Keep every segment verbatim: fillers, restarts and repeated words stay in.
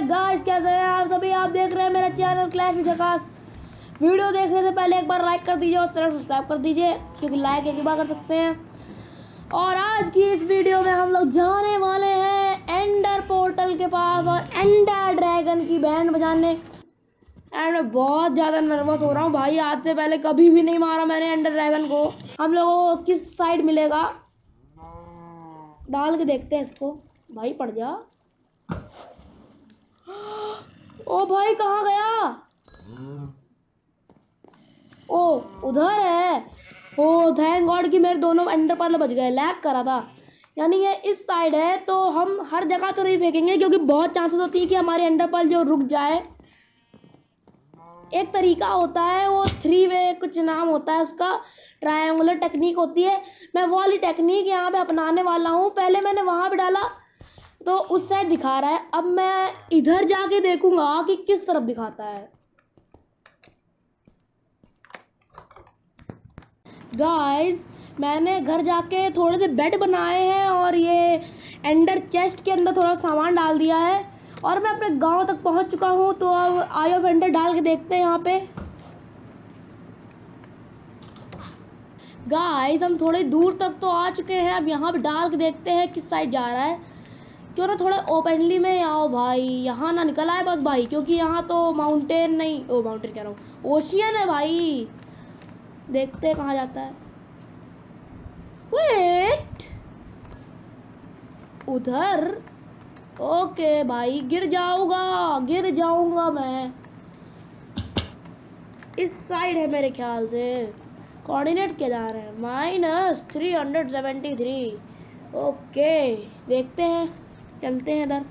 Guys, कैसे हैं आप सभी। आप देख रहे हैं मेरा चैनल क्लैश विद झकास। वीडियो देखने से पहले एक बार लाइक कर दीजिए और चैनल सब्सक्राइब कर दीजिए, क्योंकि लाइक एक ही बार कर सकते हैं। और आज की इस वीडियो में हम लोग जाने वाले हैं एंडर पोर्टल के पास और एंडर ड्रैगन की बैंड बजाने। एंड मैं बहुत ज़्यादा नर्वस हो रहा हूँ भाई। आज से पहले कभी भी नहीं मारा मैंने एंडर ड्रैगन को। हम लोगों को किस साइड मिलेगा, डाल के देखते हैं इसको। भाई पड़ जा। ओ भाई कहाँ गया? ओ उधर है। ओ थैंक गॉड कि मेरे दोनों एंडर पर्ल बच गए। लैग करा था। यानी ये इस साइड है, तो हम हर जगह तो नहीं फेंकेंगे, क्योंकि बहुत चांसेस होती है कि हमारी एंडर पर्ल जो रुक जाए। एक तरीका होता है, वो थ्री वे कुछ नाम होता है उसका, ट्रायंगुलर टेक्निक होती है। मैं वो वाली टेक्निक यहाँ पे अपनाने वाला हूँ। पहले मैंने वहाँ पे डाला तो उस साइड दिखा रहा है, अब मैं इधर जाके देखूंगा कि किस तरफ दिखाता है। गाइस, मैंने घर जाके थोड़े से बेड बनाए हैं और ये एंडर चेस्ट के अंदर थोड़ा सामान डाल दिया है और मैं अपने गांव तक पहुंच चुका हूं। तो अब आई ऑफ एंडर डाल के देखते हैं यहाँ पे। गाइस, हम थोड़ी दूर तक तो आ चुके हैं। अब यहाँ पे डाल के देखते हैं किस साइड जा रहा है। क्यों ना थोड़ा ओपनली में आओ भाई, यहाँ ना निकल आए बस भाई, क्योंकि यहाँ तो माउंटेन नहीं, ओ माउंटेन कह रहा हूँ, ओशियन है भाई। देखते हैं कहाँ जाता है। वेट, उधर। ओके भाई, गिर जाऊंगा गिर जाऊंगा मैं। इस साइड है मेरे ख्याल से। कोऑर्डिनेट्स क्या जा रहे हैं? Minus three hundred seventy three. Okay देखते हैं, चलते हैं इधर।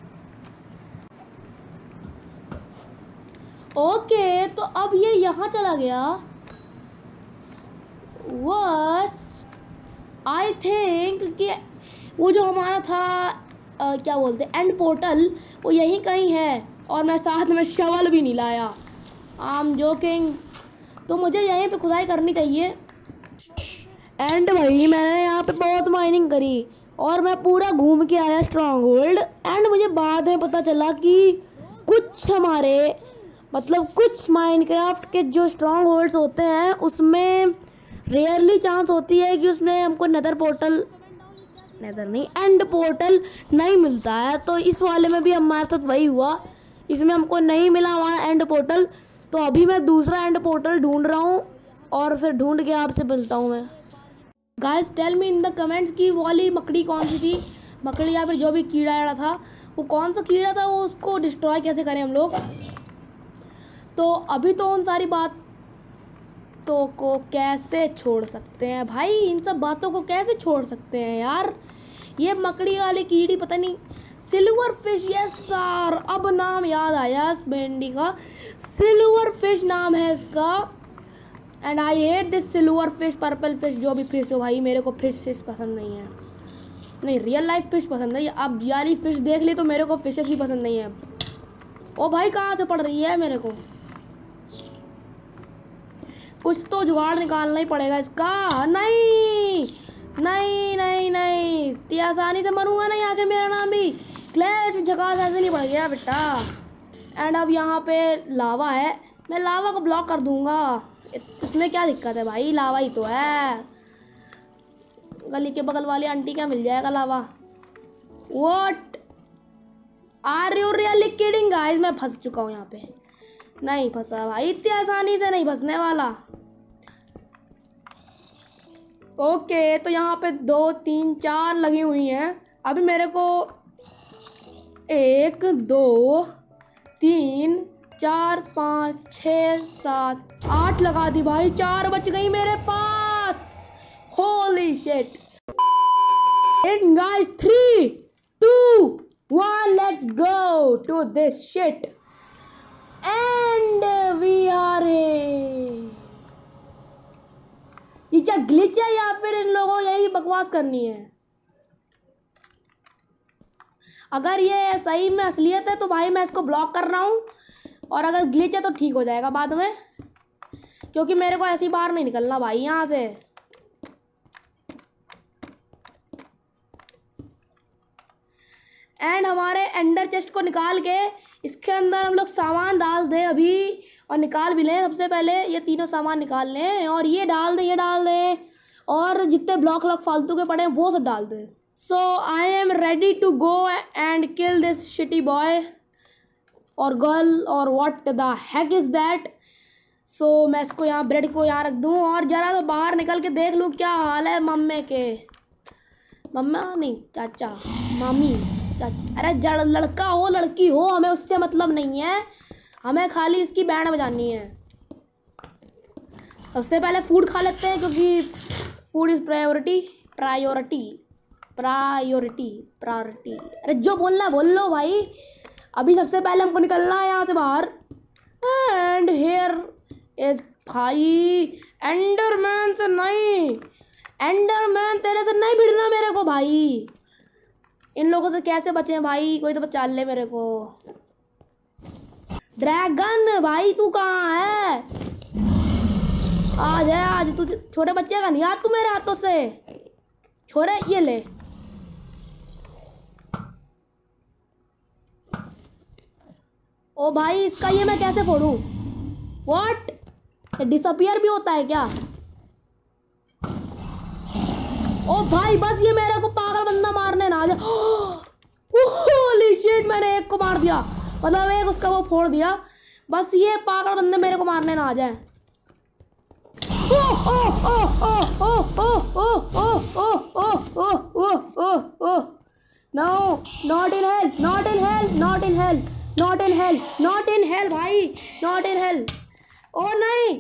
ओके तो अब ये यहाँ चला गया। व्हाट आई थिंक कि वो जो हमारा था आ, क्या बोलते हैं, एंड पोर्टल, वो यहीं कहीं है। और मैं साथ में शवल भी नहीं लाया। I am joking. तो मुझे यहीं पे खुदाई करनी चाहिए। एंड भाई मैंने यहाँ पे बहुत माइनिंग करी और मैं पूरा घूम के आया स्ट्रॉन्ग होल्ड। एंड मुझे बाद में पता चला कि कुछ हमारे मतलब कुछ माइनक्राफ्ट के जो स्ट्रॉन्ग होल्ड्स होते हैं उसमें रेयरली चांस होती है कि उसमें हमको नेदर पोर्टल नेदर नहीं एंड पोर्टल नहीं मिलता है। तो इस वाले में भी हमारे साथ वही हुआ। इसमें हमको नहीं मिला हमारा एंड पोर्टल। तो अभी मैं दूसरा एंड पोर्टल ढूंढ रहा हूँ और फिर ढूंढ के आपसे मिलता हूँ मैं। Guys tell me in the comments की वो वाली मकड़ी कौन सी थी। मकड़ी या फिर जो भी कीड़ा था, वो कौन सा कीड़ा था, वो उसको डिस्ट्रॉय कैसे करें हम लोग। तो अभी तो उन सारी बातों को कैसे छोड़ सकते हैं भाई, इन सब बातों को कैसे छोड़ सकते हैं यार। ये मकड़ी वाली कीड़ी पता नहीं, सिल्वर फिश, यस सर, अब नाम याद आया इस भिंडी का। सिल्वर फिश नाम है इसका। And I hate this silver fish, purple fish, जो भी फिश हो भाई, मेरे को फिश फिश पसंद नहीं है। नहीं, रियल लाइफ फिश पसंद है। अब यारी फिश देख ली तो मेरे को फिशेस भी पसंद नहीं है। ओ भाई कहाँ से पड़ रही है? मेरे को कुछ तो जुगाड़ निकालना ही पड़ेगा इसका। नहीं नहीं नहीं नहीं, इतनी आसानी से मरूंगा नहीं। आखिर मेरा नाम भी क्लैश विद झकास ऐसे नहीं पड़ गया बेटा। एंड अब यहाँ पे लावा है, मैं लावा को ब्लॉक कर दूंगा। इसमें क्या दिक्कत है भाई, लावा ही तो है। गली के बगल वाली आंटी क्या मिल जाएगा lava. What are you really kidding guys? मैं फंस चुका हूँ यहाँ पे। नहीं फंसा भाई, इतनी आसानी से नहीं फंसने वाला। ओके तो यहाँ पे दो तीन चार लगी हुई हैं। अभी मेरे को एक दो तीन चार पाँच छः सात आठ लगा दी भाई। चार बच गई मेरे पास। Holy shit. And guys three two one, let's go to this shit and we are ये क्या ग्लिच है या फिर इन लोगों यही बकवास करनी है? अगर ये सही में असलियत है तो भाई मैं इसको ब्लॉक कर रहा हूँ, और अगर ग्लिच है तो ठीक हो जाएगा बाद में, क्योंकि मेरे को ऐसी बाहर नहीं निकलना भाई यहाँ से। एंड हमारे एंडर चेस्ट को निकाल के इसके अंदर हम लोग सामान डाल दें अभी और निकाल भी लें। सबसे पहले ये तीनों सामान निकाल लें और ये डाल दें, ये डाल दें और जितने ब्लॉक व्लॉक फालतू के पड़े हैं वो सब डाल दें। So I am ready to go and kill this shitty boy और गर्ल और what the heck is that. So मैं इसको यहाँ ब्रेड को यहाँ रख दूँ और ज़रा तो बाहर निकल के देख लूँ क्या हाल है मम्मी के। मम्मा नहीं, चाचा, मामी, चाची। अरे जड़ लड़का हो लड़की हो हमें उससे मतलब नहीं है, हमें खाली इसकी बैंड बजानी है। सबसे पहले फूड खा लेते हैं क्योंकि food is priority priority priority priority. अरे जो बोलना बोल लो भाई। अभी सबसे पहले हमको निकलना है यहाँ से बाहर। एंड हेयर इज भाई एंडरमैन से नहीं, एंडरमैन तेरे से नहीं भिड़ना मेरे को भाई। इन लोगों से कैसे बचें भाई, कोई तो बचा ले मेरे को। ड्रैगन भाई तू कहाँ है? आज है आज तू छोटे बच्चे का नहीं हाथ तू मेरे हाथों से छोरे। ये ले ओ भाई इसका ये मैं कैसे फोड़ूं? व्हाट डिसअपियर भी होता है क्या? ओ भाई बस ये मेरे को पागल बंदा मारने ना आ जाए। होली शिट मैंने एक को मार दिया, मतलब एक उसका वो फोड़ दिया। बस ये पागल बंदे मेरे को मारने ना आ जाए। No not in hell not in hell not in hell not in hell not in hell भाई नॉट इन हेल। ओ नहीं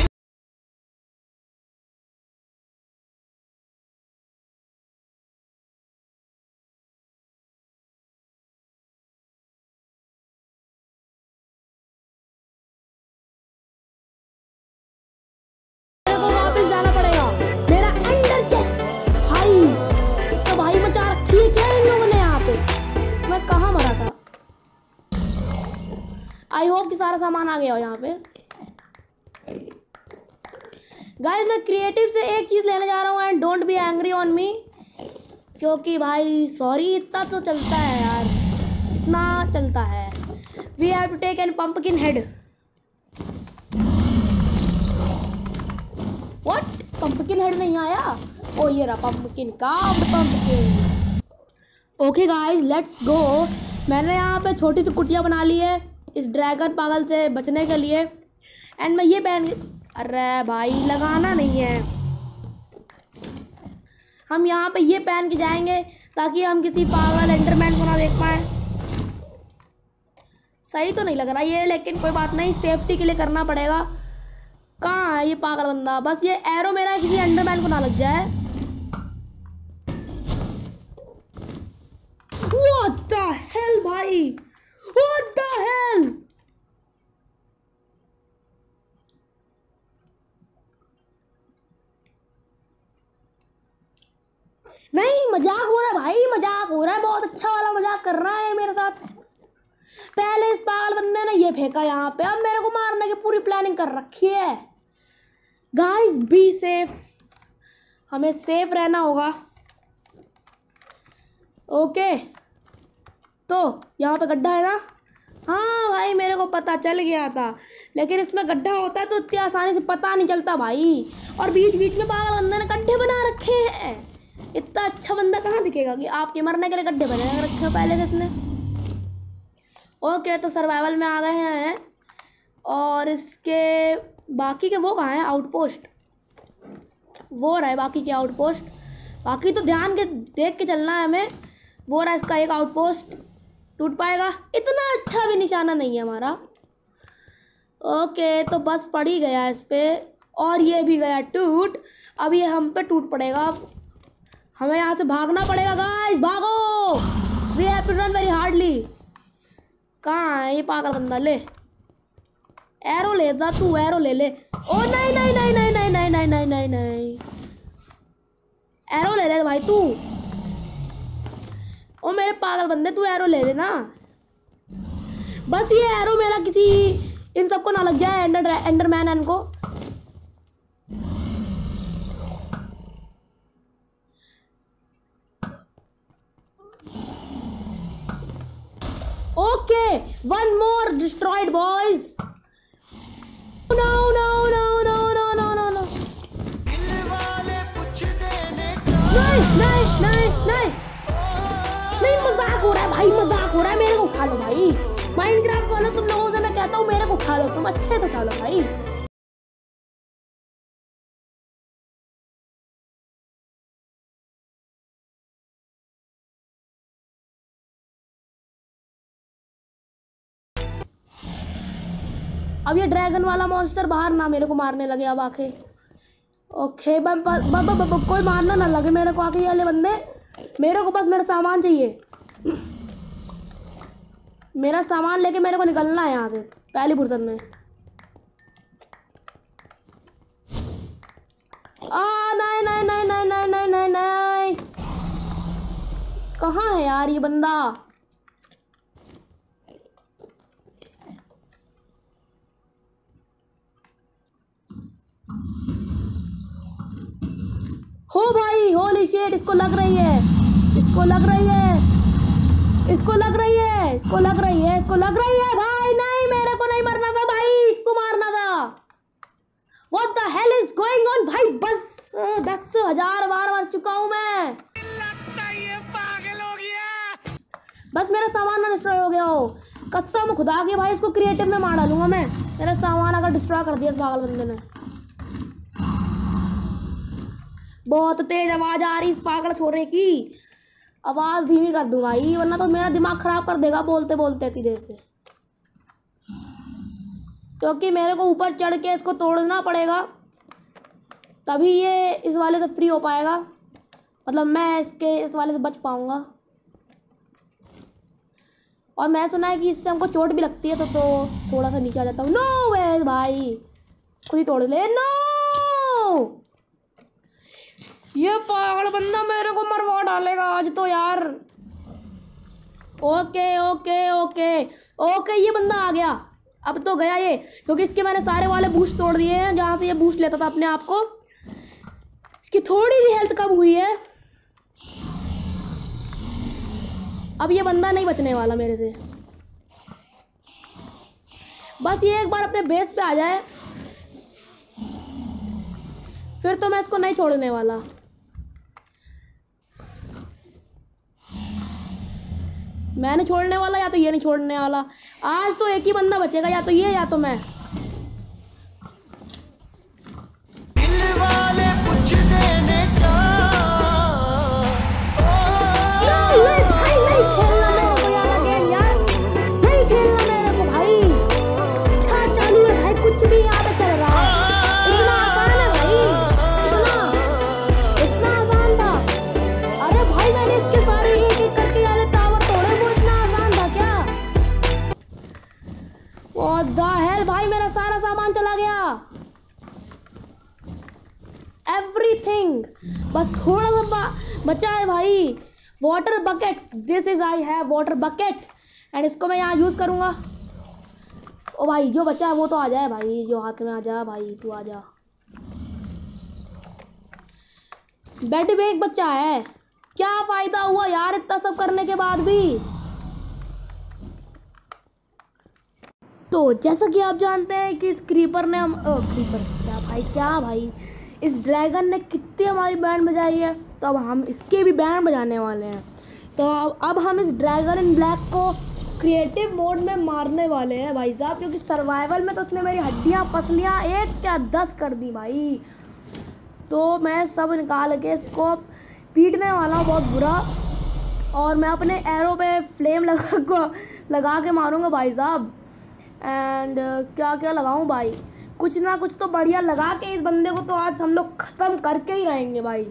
आई होप कि सारा सामान आ गया हो यहाँ पे। गाइस मैं क्रिएटिव से एक चीज़ लेने जा रहा हूँ and don't be angry on me, क्योंकि भाई सॉरी इतना तो चलता है यार, इतना चलता है। We have to take an pumpkin head. What pumpkin head नहीं आया? ओ ये रहा pumpkin carved pumpkin. Okay guys let's go. मैंने यहाँ पे छोटी सी कुटिया बना ली है इस ड्रैगन पागल से बचने के लिए। एंड मैं ये पहन, अरे भाई लगाना नहीं है, हम यहाँ पे ये पहन के जाएंगे ताकि हम किसी पागल एंडरमैन को ना देख पाए। सही तो नहीं लग रहा ये, लेकिन कोई बात नहीं, सेफ्टी के लिए करना पड़ेगा। कहाँ है ये पागल बंदा? बस ये एरो मेरा किसी एंडरमैन को ना लग जाए। What the hell भाई, What the hell? नहीं मजाक हो रहा है भाई, मजाक हो रहा है, बहुत अच्छा वाला मजाक कर रहा है मेरे साथ। पहले इस पागल बंदे ने ये फेंका यहाँ पे, अब मेरे को मारने की पूरी प्लानिंग कर रखी है। गाइस बी सेफ, हमें सेफ रहना होगा। ओके तो यहाँ पे गड्ढा है ना? हाँ भाई मेरे को पता चल गया था, लेकिन इसमें गड्ढा होता है तो इतनी आसानी से पता नहीं चलता भाई। और बीच बीच में पागल बंदे ने गड्ढे बना रखे हैं। इतना अच्छा बंदा कहाँ दिखेगा कि आपके मरने के लिए गड्ढे बना रखे हो पहले से इसने। ओके तो सर्वाइवल में आ गए हैं और इसके बाकी के वो कहाँ हैं? आउटपोस्ट वो रहा है बाकी के आउटपोस्ट। बाकी तो ध्यान के देख के चलना है हमें। वो रहा इसका एक आउटपोस्ट, टूट पाएगा? इतना अच्छा भी निशाना नहीं है हमारा। ओके तो बस पड़ ही गया इस पर और ये भी गया टूट। अब ये हम पे टूट पड़ेगा, हमें यहाँ से भागना पड़ेगा। गाइस भागो, we have to run very hardly. कहाँ है ये पागल बंदा? ले एरो ले जा तू, एरो ले ले। ओ नहीं नहीं नहीं नहीं नहीं नहीं नहीं नहीं नहीं नहीं एरो ले ले भाई तू। ओ मेरे पागल बंदे तू एरो ले लेना। बस ये एरो मेरा किसी इन सबको ना लग जाए, एंडर एंडरमैन इनको। Okay, one more destroyed boys. No no no no no no no no, नहीं नहीं नहीं नहीं नहीं, मजाक हो रहा है भाई, मजाक हो रहा है। मेरे को उठा लो भाई, माइनक्राफ्ट वालों तुम लोगों से मैं कहता हूँ मेरे को उठा लो, तुम अच्छे से उठा लो भाई। अब ये ड्रैगन वाला मॉन्स्टर बाहर ना मेरे को मारने लगे अब आके। ओके, ब, ब, ब, ब, ब, ब, कोई मारना ना लगे मेरे को आके ये वाले बंदे। मेरे को बस मेरा सामान चाहिए, मेरा सामान लेके मेरे को निकलना है यहाँ से पहली फुर्सत में। आ नहीं नहीं नहीं नहीं नहीं नहीं नहीं नहीं, कहाँ है यार ये बंदा? हो भाई, होली शिट, इसको लग रही है, इसको लग रही है, इसको लग रही है, इसको लग रही है, इसको लग रही है भाई। नहीं, मेरे को नहीं मरना था भाई, इसको मारना था। What the hell is going on भाई? बस दस हजार बार मर चुका हूं मैं। लगता ये पागल हो गया। बस मेरा सामान ना डिस्ट्रॉय हो गया हो, कसम खुदा की भाई, इसको क्रिएटिव में मार डालूंगा मैं। मेरा सामान अगर डिस्ट्रॉय कर दिया इस पागल बंदे ने। बहुत तेज आवाज आ रही इस पागल छोरे की, आवाज धीमी कर दूं भाई वरना तो मेरा दिमाग खराब कर देगा बोलते बोलते इतनी देर से। क्योंकि मेरे को ऊपर चढ़ के इसको तोड़ना पड़ेगा, तभी ये इस वाले से फ्री हो पाएगा, मतलब मैं इसके इस वाले से बच पाऊंगा। और मैं सुना है कि इससे हमको चोट भी लगती है, तो तो थोड़ा सा नीचे आ जाता हूँ। नो वे भाई, खुद ही तोड़ ले। नो, ये पागल बंदा मेरे को मरवा डालेगा आज तो यार। ओके ओके ओके ओके, ये बंदा आ गया, अब तो गया ये, क्योंकि इसके मैंने सारे वाले बूस्ट तोड़ दिए हैं जहाँ से ये बूस्ट लेता था अपने आप को। इसकी थोड़ी सी हेल्थ कम हुई है, अब ये बंदा नहीं बचने वाला मेरे से। बस ये एक बार अपने बेस पे आ जाए, फिर तो मैं इसको नहीं छोड़ने वाला। मैं नहीं छोड़ने वाला, या तो ये नहीं छोड़ने वाला। आज तो एक ही बंदा बचेगा, या तो ये या तो मैं। दिल वाले कुछ देने जा। नहीं भाई, नहीं खेलना मेरे को यार गेम यार, नहीं खेलना मेरे को भाई। क्या चालू है भाई, कुछ भी यहाँ पे चल रहा है। इतना आसान है भाई, इतना इतना आसान था। अरे भाई, मैंने इसके सारे एक एक करके वाले टावर तोड़े, वो इतना आसान था क्या? What the hell भाई, मेरा सारा सामान चला गया, एवरीथिंग। बस थोड़ा सा बचा है भाई। Water bucket, this is I have water bucket, and इसको मैं यहाँ यूज करूंगा। ओ भाई, जो बचा है वो तो आ जाए भाई, जो हाथ में आ जा भाई, तू आ जा। बेड में एक बच्चा है, क्या फायदा हुआ यार इतना सब करने के बाद भी। तो जैसा कि आप जानते हैं कि इस क्रीपर ने हम ओ, क्रीपर क्या भाई क्या भाई इस ड्रैगन ने कितनी हमारी बैंड बजाई है, तो अब हम इसके भी बैंड बजाने वाले हैं। तो अब हम इस ड्रैगन इन ब्लैक को क्रिएटिव मोड में मारने वाले हैं भाई साहब, क्योंकि सर्वाइवल में तो उसने मेरी हड्डियाँ पसलियाँ एक क्या दस कर दी भाई। तो मैं सब निकाल के इसको पीटने वाला हूँ बहुत बुरा, और मैं अपने एरो पे फ्लेम लगा को लगा के मारूंगा भाई साहब। एंड uh, क्या क्या लगाऊं भाई, कुछ ना कुछ तो बढ़िया लगा के इस बंदे को तो आज हम लोग ख़त्म करके ही रहेंगे भाई।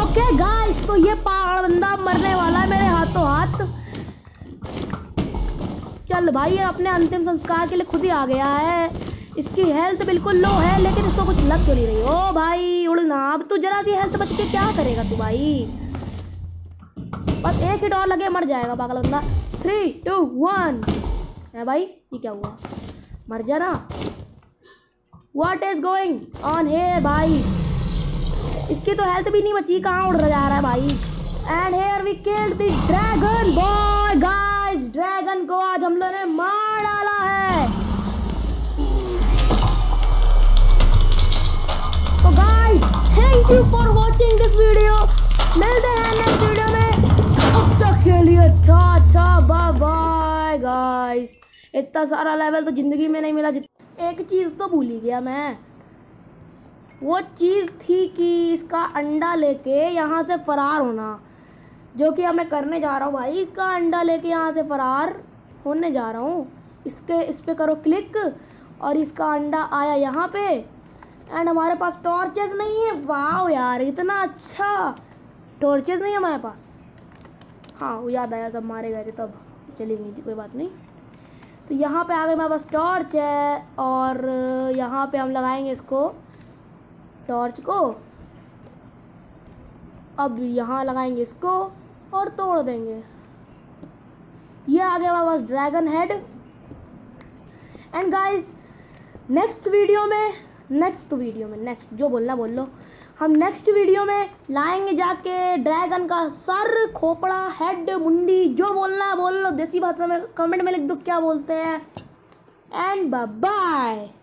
ओके गाइस, तो ये पहाड़ बंदा मरने वाला है मेरे हाथों हाथ। चल भाई, ये अपने अंतिम संस्कार के लिए खुद ही आ गया है। इसकी हेल्थ बिल्कुल लो है, लेकिन इसको कुछ लग तो नहीं रही। ओ भाई उड़ना, अब तू जरा सी हेल्थ बच के क्या करेगा तू भाई? बस एक ही डॉर लगे मर जाएगा पागल बंदा। Three two one. है भाई, ये क्या हुआ? मर जा ना। What is going on here भाई? इसकी तो हेल्थ भी नहीं बची, कहाँ उड़ जा रहा है भाई? And here we killed the dragon boy guys. Dragon को आज हम लोगों ने मार डाला है। So guys, thank you for watching this video. मिलते हैं नेक्स्ट वीडियो में, तब तक के लिए टाटा बाय बाय गाइस। इतना सारा लेवल तो जिंदगी में नहीं मिला। एक चीज़ तो भूल ही गया मैं। वो चीज़ थी कि इसका अंडा लेके यहाँ से फरार होना, जो कि अब मैं करने जा रहा हूँ भाई। इसका अंडा लेके यहाँ से फरार होने जा रहा हूँ। इसके इस पे करो क्लिक और इसका अंडा आया यहाँ पे। एंड हमारे पास टॉर्चेस नहीं है। वाह यार, इतना अच्छा टॉर्चेस नहीं है हमारे पास। हाँ वो याद आया, जब मारे गए थे तब चली गई थी, कोई बात नहीं। तो यहाँ पे आगे हमारे पास टॉर्च है और यहाँ पे हम लगाएंगे इसको, टॉर्च को। अब यहाँ लगाएंगे इसको और तोड़ देंगे। ये आ गया हमारे पास dragon head. And guys, next video में नेक्स्ट वीडियो में नेक्स्ट जो बोलना बोल लो। हम नेक्स्ट वीडियो में लाएंगे जाके ड्रैगन का सर, खोपड़ा, हेड, मुंडी, जो बोलना बोल लो। देसी भाषा में कमेंट में लिख दो क्या बोलते हैं। And bye bye.